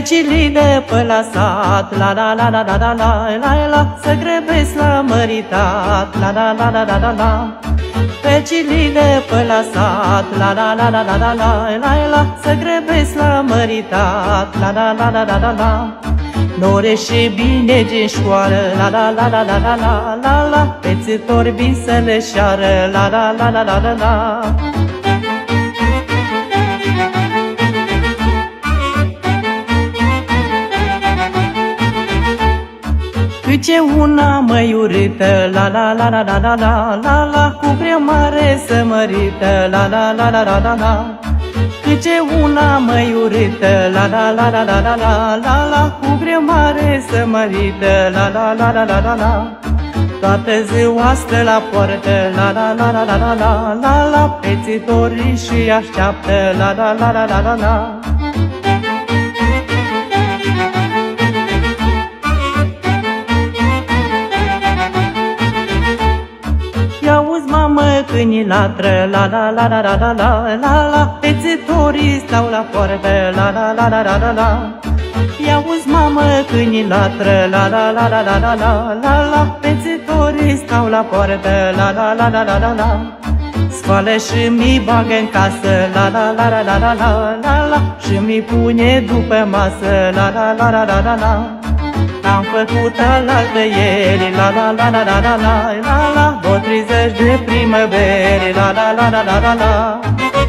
Feciorile pe la sat, la la la la la la la la la, să grăbesc la măritat, la la la la la la la. Feciorile pe la sat, la la la la la la la la la, să grăbesc la măritat, la la la la la la la. Nore și bine din școală, la la la la la la la la la, pețitori vin să le șoară, la la la la la la la. Câte una mai urâtă, la la la la la la la la la, cu prea mare să mărită, la la la la la la la. Câte una mai urâtă, la la la la la la la la la, cu prea mare să mărită, la la la la la la la. Toată ziua stă la poartă, la la la la la la la la la, pețitorii și așteaptă, la la la la la la la. I-auzi, mamă, câinii latră, la la la la la la la la la, pețitorii stau la poartă, la la la la la la la. I-auzi, mamă, câinii latră, la la la la la la la la la, pețitorii stau la poartă, la la la la la la la. Scoală și mi bagă în casă, la la la la la la la la la, și mi pune după masă, la la la la la la la. Am făcut alaltă ieri, la la la la la la la la la, 30 de primăveri, la la la la la la la.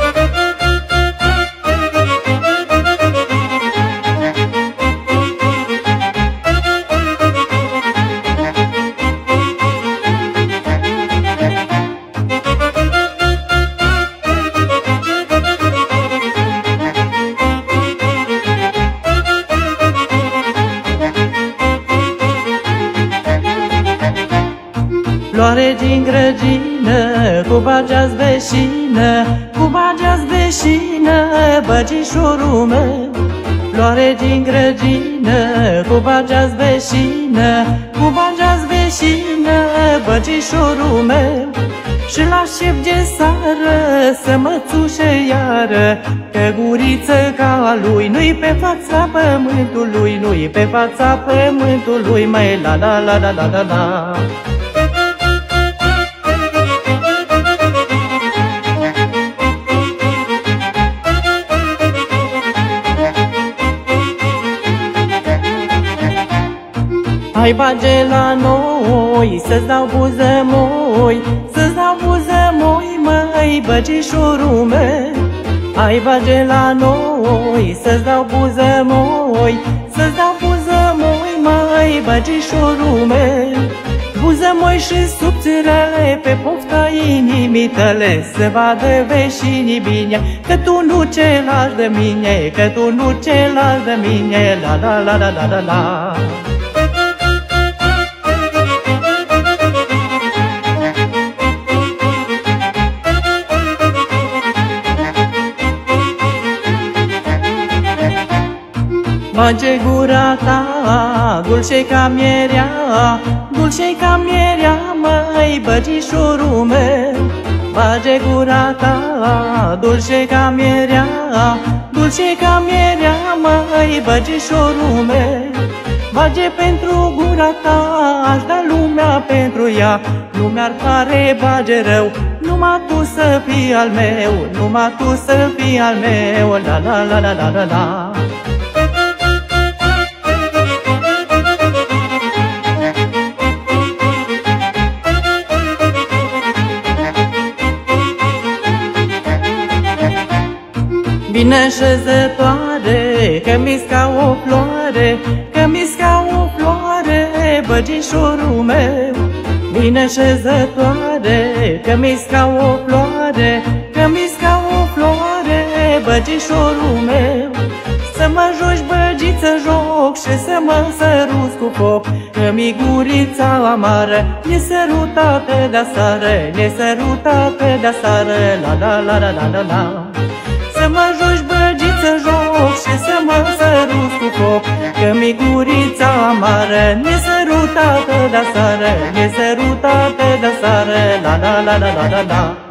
Floare din grădină, cu bagea-ți veșină, cu bagea-ți veșină, băgișorul meu. Floare din grădină, cu bagea-ți veșină, cu bagea-ți veșină, băgișorul meu. Și la șef de sară să mă țușe iară, că guriță ca lui nu-i pe fața pământului, nu-i pe fața pământului, măi, la la la la la la la. Hai bage la noi, să-ți dau buză moi, să-ți dau buză moi, măi, băgișorul meu. Hai bage la noi, să-ți dau buză moi, să-ți dau buză moi, măi, băgișorul meu. Buză moi și subțirele, pe pofta inimii tale, să vadă veșinii bine, că tu nu ce lași de mine, că tu nu ce lași de mine, la la la la la la la. Bage gura ta, dulce ca mierea, dulce ca mierea, măi, băgișorul meu. Bage gura ta, dulce ca mierea, dulce ca mierea, măi, băgișorul meu. Bage pentru gura ta, aș da lumea pentru ea, lumea-ar pare bage rău, numai tu să fii al meu, numai tu să fii al meu, la la la la la la la. Vine șezătoare, că mi-s ca o floare, că mi-s ca o floare, băgișorul meu. Vine șezătoare, că mi-s ca o floare, că mi-s ca o floare, băgișorul meu. Să mă joci, băgiță, joc și să mă săruți cu foc, că mi gurița amară, nesărutată de-a sară, nesărutată de-a sară, la la la la la la la. Să mă joci, băgiță, joc și să mă săruți cu foc, că mi gurița amară, nesărutată de-a sară, nesărutată de-a sară, la la la la la la la.